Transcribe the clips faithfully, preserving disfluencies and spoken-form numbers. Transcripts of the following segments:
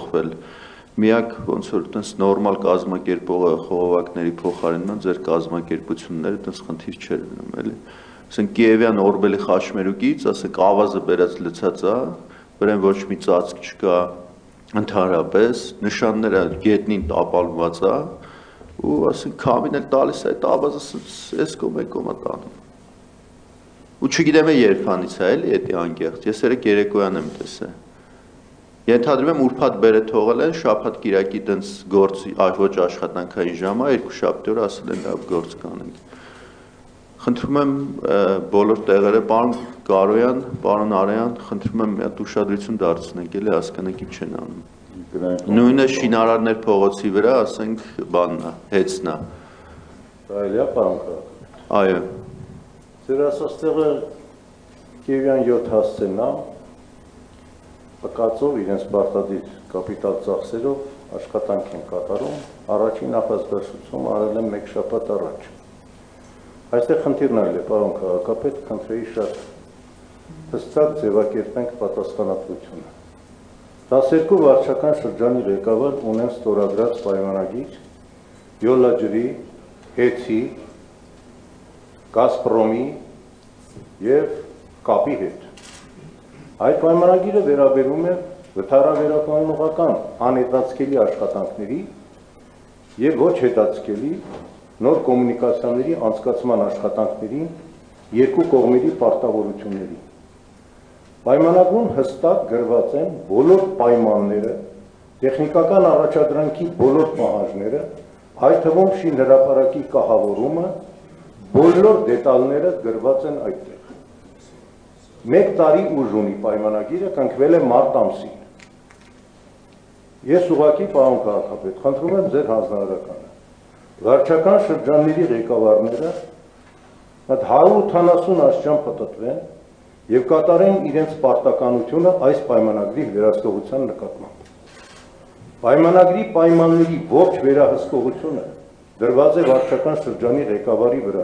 փոխվել։ Միակ ոնց որ այդպես նորմալ կազմակերպողը խողովակների փոխարինման ձեր կազմակերպությունները այդպես խնդիր չէր լինում, էլի։ Ասենք Կիևյան Օրբելի խաչմերուկից, ասենք ավազը բերած լցած է, վրան ոչ մի ծածկ չկա ընդհանրապես, նշանները գետնին տապալված է, ու ասենք քամին էլ տալիս է այդ ավազը այս կողմ այն կողմ է տանում։ Ու չգիտեմ երբանից է էլի էդի անկեղծ, ես երեք երեկոյան եմ տեսել։ Ենթադրում եմ ուրբաթ բերը թողել են, շաբաթ կիրակի տենց գործ ոչ աշխատանքային ժամ է, երկու շաբթի օր ասել են լավ գործ կանենք։ Խնդրում եմ բոլոր տեղերը, պարոն Կարոյան, պարոն Արայան, խնդրում եմ մի հատ ուշադրություն դարձնենք, էլի հասկանանք ինչ են անում։ Նույնը շինարարներ փողոցի վրա, ասենք, բանն է, հեծն է։ Այլ է, պարոն Կարոյան։ Այո։ Ձեր ասած տեղը Կիևյան յոթ հասցեն է, Պկածով իրենց բարտադիր կապիտալ ծախսերով աշխատանք են կատարում, առաջին նախազգացում արել են մեկ շաբաթ առաջ։ Այստեղ խնդիրն այլ է, պարոն քաղաքապետ, խնդրեի շատ հստակ ձևակերպենք պատասխանատվությունը։ տասներկու վարչական շրջանի ղեկավար ունեն ստորագրած պայմանագիր Յոլա ջրի, Հեցի, Գազպրոմի և կապի հետ։ Այդ պայմանագիրը վերաբերում է վթարավերականգնողական անհետաձգելի աշխատանքների և ոչ հետաձգելի նոր կոմունիկացիաների անցկացման աշխատանքներին երկու կողմերի պարտավորությունների։ Պայմանագրում հստակ գրված են բոլոր պայմանները, տեխնիկական առաջադրանքի բոլոր պահանջները, այդ թվում շինհրապարակի կահավորումը, բոլոր դետալները գրված են այդտեղ։ Մեկ տարի ուժ ունի պայմանագիրը, կնքվել է մարտ ամսին։ Ես ուղղակի պարոն քաղաքապետ, խնդրում եմ ձեր հանձնարարականը։ Վարչական շրջանների ղեկավարները հարյուր ութանասուն աշճան պտտվեն և կատարեն իրենց պարտականությունը այս պայմանագրի վերահսկողության նկատմամբ։ Պայմանագրի պայմանների ողջ վերահսկողությունը դրված է վարչական շրջանի ղեկավարի վրա։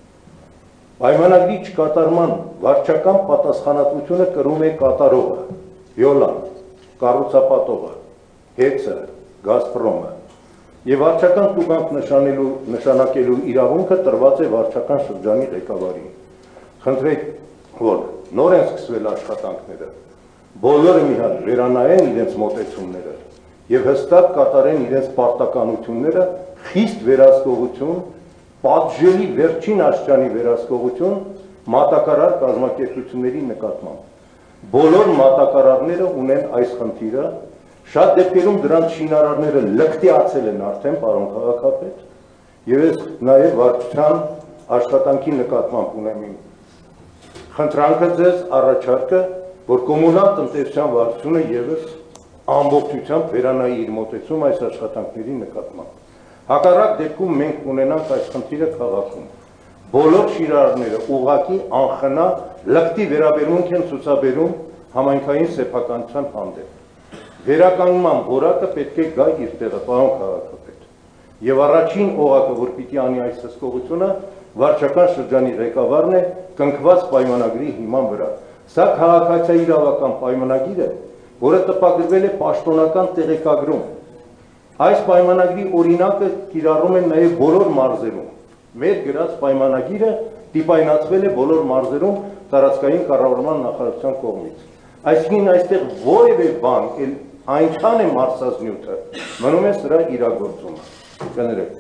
Պայմանագրի չկատարման վարչական պատասխանատվությունը կրում է կատարողը, Յոլան, կառուցապատողը, Հեցը, Գազպրոմը և վարչական տուգանք նշանակելու իրավունքը տրված է վարչական շրջանի ղեկավարին։ Խնդրեք, որ նոր են սկսվել աշխատանքները, բոլորը մի հատ վերանայեն իրենց մոտեցումները և հստակ կատարեն իրենց պարտականությունները, խիստ վերահսկողություն, պատժելի վերջին աշճանի վերահսկողություն մատակարար կազմակերպությունների նկատմամբ։ Բոլոր մատակարարները ունեն այս խնդիրը, շատ դեպքերում դրանց շինարարները լկտիացել են արդեն, պարոն քաղաքապետ, և ես նաև վարչության աշխատանքի նկատմամբ ունեմ իմ խնդրանքը ձեզ առաջարկը, որ կոմունալ տնտեսության վարչությունը ևս ամբողջությամբ վերանայի իր մոտեցում այս աշխատանքների նկատմամբ։ Հակառակ դեպքում մենք ունենանք այս խնդիրը քաղաքում։ Բոլոր շինարարները ուղղակի անխնա լկտի վերաբերմունք են ցուցաբերում համայնքային սեփականության հանդեպ։ Վերականգնման որակը պետք է գա իր տեղը, պարոն քաղաքապետ։ Եվ առաջին օղակը, որ պիտի անի այս հսկողությունը, վարչական շրջանի ղեկավարն է կնքված պայմանագրի հիման վրա։ Սա քաղաքացիական պայմանագիր է, որը տպագրվել է պաշտոնական տեղեկագրում։ Այս պայմանագրի օրինակը կիրառում են նաև բոլոր մարզերում։ Մեր գրած պայմանագիրը դիպայնացվել է բոլոր մարզերում տարածքային կառավարման նախարարության կողմից։ Այսինքն այստեղ որևէ բան այնքան է մարզազնյութը, մնում է սրա իրագործումը։ Կներեք։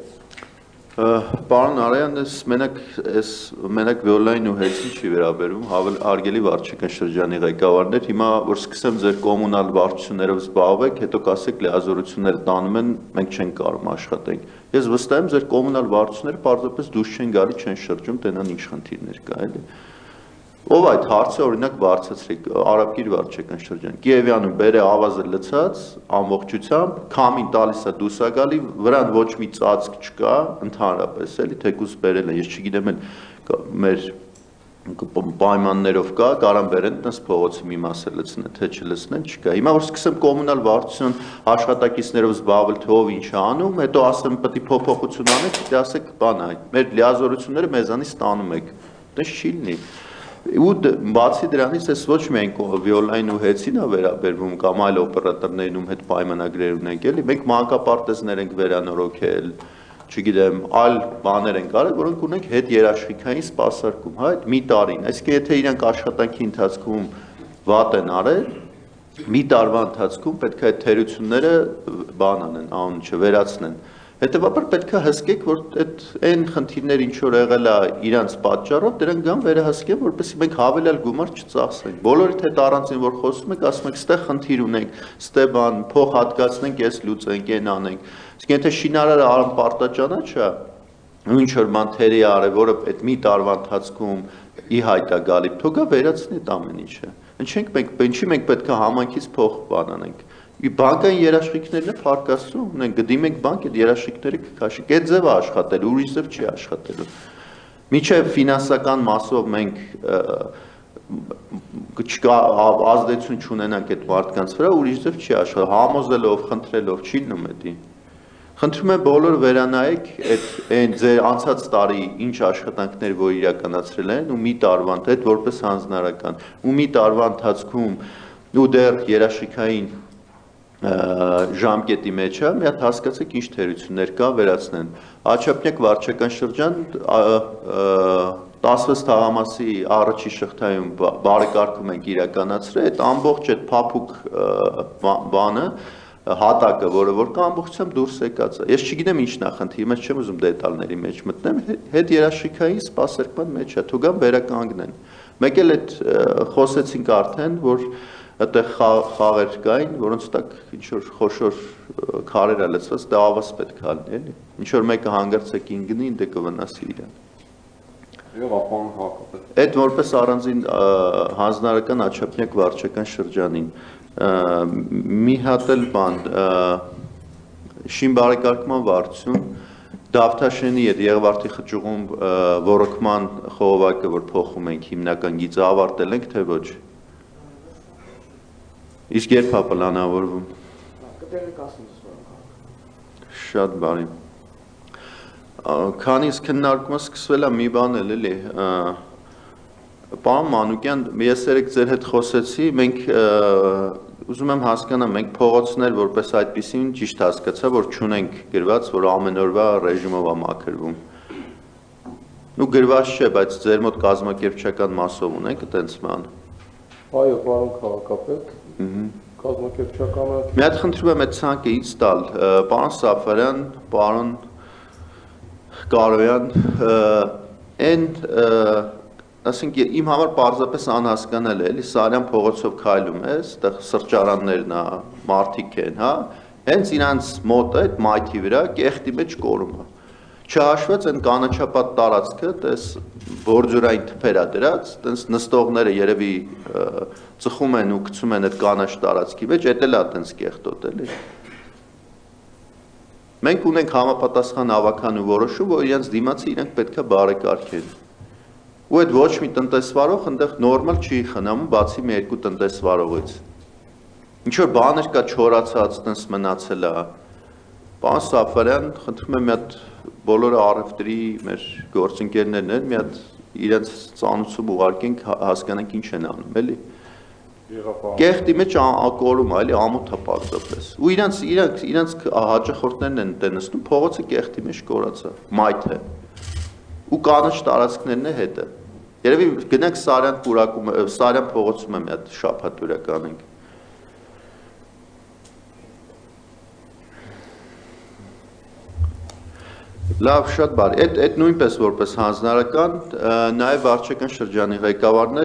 Պարոն Արայան, մենակ այս մենակ Վիոլային ու Հեցին չի վերաբերում, հարգելի վարչական շրջանի ղեկավարներ, հիմա որ սկսեմ ձեր կոմունալ վարչություններով զբաղվեք, հետո կասեք լիազորությունները տանում են, մենք չենք կարող աշխատենք։ Ես վստահ եմ ձեր կոմունալ վարչությունները պարզապես դուրս չեն գալի, չեն շրջում, տենան ինչ խնդիրներ կա, էլի։ Ով այդ հարցը օրինակ բարձրացրեք, Արաբկիր վարչական շրջան, Կիևյանում բերե ավազը լցած, ամբողջությամբ, քամին տալիս է դուրս է գալի, վրան ոչ մի ծածկ չկա, ընդհանրապես էլի, թեկուզ բերել են, ես չգիտեմ էլ մեր պայմաններով կա, կարան բերեն տես փողոցի մի մասը լցնեն, թե չլցնեն, չկա։ Հիմա որ սկսեմ կոմունալ վարչություն աշխատակիցներով զբաղվել, թե ով ինչ է անում, հետո ասեմ պետք է փոփոխություն անեք, դե ասեք բան այ, մեր լիազորությունները մեզանից ստանում եք, դες չի լինի։ Ու բացի դրանից էս ոչ միայն վիոլային ու հեցին է վերաբերվում կամ այլ օպերատորներին ում հետ պայմանագրեր ունենք, էլի, մենք մանկապարտեզներ ենք վերանորոգել, չգիտեմ, այլ բաներ են կարել, որոնք ունենք հետ երաշխիքային սպասարկում, հա, այդ մի տարին, այսինքն եթե իրանք աշխատանքի ընթացքում վատ են արել, մի տարվա ընթացքում պետք է այդ թերությունները բան անեն, անուն չվերացնեն։ Հետևաբար պետք է հսկեք, որ այդ այն խնդիրներ ինչ որ եղել է իրանց պատճառով, դրանք գան վերահսկեն, որպեսզի մենք հավելյալ գումար չծախսենք։ Բոլորիդ հետ առանձին որ խոսում եք, ասում եք, ստեղ խնդիր ունենք, ստե բան, փող հատկացնենք, ես լուծենք, այն անենք։ Իսկ եթե շինարարը արան պարտաճանաչ է, ու ինչ որ բան թերի արել, որը այդ մի տարվա ընթացքում ի հայտ է գալի, թողա վերացնի այդ ամեն ինչը։ Ինչենք մենք, ինչի մենք պետք է համանքից փող բան անենք։ Բանկային երաշխիքներն է փարկասում, ունենք գդիմ ենք բանկ, այդ երաշխիքները կքաշենք, այդ ձևը աշխատելու, ուրիշ ձև չի աշխատելու։ Մինչև ֆինանսական մասով մենք ազդեցություն չունենանք այդ մարդկանց վրա, ուրիշ ձև չի աշխատելու, համոզելով, խնդրելով, չի լինում դա։ Խնդրում եմ բոլորը վերանայեք այդ ձեր անցած տարի ինչ աշխատանքներ որ իրականացրել են ու մի տարվա հետ որպես հանձնարարական, ու մի տարվա ընթացքում ու դեռ երաշխիքային ժամկետի մեջ է, մի հատ հասկացեք ինչ թերություններ կա վերացնեն։ Աչափնյակ վարչական շրջան տասվեց թաղամասի առաջի շղթայում բարեկարգում ենք իրականացրել, այդ ամբողջ այդ փափուկ բանը, հատակը, որը որ կա ամբողջությամբ դուրս եկած է։ Ես չգիտեմ ինչն է խնդիրը, ես չեմ ուզում դետալների մեջ մտնեմ, հետ երաշխիքային սպասարկման մեջ է, թողան վերականգնեն։ Մեկ էլ այդ խոսեցինք արդեն, որ այդտեղ խաղեր կային, որոնց տակ ինչ որ խոշոր քարեր է լցված, դա ավազ պետք է լինի, էլի։ Ինչ որ մեկը հանգարցակին գնի, դե կվնասի իրան։ Այդ որպես առանձին հանձնարարական Աչափնյակ վարչական շրջանին մի հատ էլ բան շին բարեկարգման վարչություն Դավթաշենի այդ Եղվարդի խճուղում ոռոգման խողովակը որ փոխում ենք հիմնական գիծը ավարտել ենք թե ոչ։ Իսկ երբ է պլանավորվում։ Շատ բարի։ Քանի իսկ քննարկումը սկսվել է մի բան էլ էլի Պարոն Մանուկյան, ես երեք ձեր հետ խոսեցի, մենք ուզում եմ հասկանամ, մենք փողոցներ որպես այդպիսին ճիշտ հասկացա, որ չունենք գրված, որ ամեն օրվա ռեժիմով է մաքրվում։ Ու գրված չէ, բայց ձեր մոտ կազմակերպչական մասով ունենք այդպես ման։ Այո, պարոն քաղաքապետ, կազմակերպչականը։ Մի հատ խնդրում եմ այդ ցանկը ինձ տալ, պարոն Սաֆարյան, պարոն Կարոյան, այն ասենք իմ համար պարզապես անհասկանալ է, էլի Սարյան փողոցով քայլում ես, այդտեղ սրճարաններն է, մարդիկ են, հա, հենց իրանց մոտ է այդ մայթի վրա կեղտի մեջ կորում է։ Չհաշված այն կանաչապատ տարածքը, տես բորձորային թփեր է դրած, տես նստողները երևի ծխում են ու գցում են այդ կանաչ տարածքի մեջ, էդ էլ է տես կեղտոտ, էլի։ Մենք ունենք համապատասխան ավականու որոշում, որ իրենց դիմացի իրենք պետք է բարեկարգեն։ Ու այդ ոչ մի տնտեսվարող այնտեղ նորմալ չի խնամում, բացի մի երկու տնտեսվարողից։ Ինչ որ բաներ կա չորացած, տենց մնացել է։ Պարոն Սաֆարյան, խնդրում եմ մի հատ բոլորը առևտրի մեր գործընկերներն են, մի հատ իրենց ծանուցում ուղարկենք, հասկանանք ինչ են անում, էլի։ Կեղտի մեջ կորում է, էլի ամոթ է պարզապես։ Ու իրենց իրենց իրենց հաճախորդներն են դե նստում, փողոցը կեղտի մեջ կորած է, մայթ է։ Ու կանաչ տարածքներն է հետը։ Երևի գնանք Սարյան պուրակում, Սարյան փողոցում մի հատ շաբաթ ուրականենք։ Լավ, շատ բարի։ Այդ այդ նույնպես որպես հանձնարարական, նաև վարչական շրջանի ղեկավարներ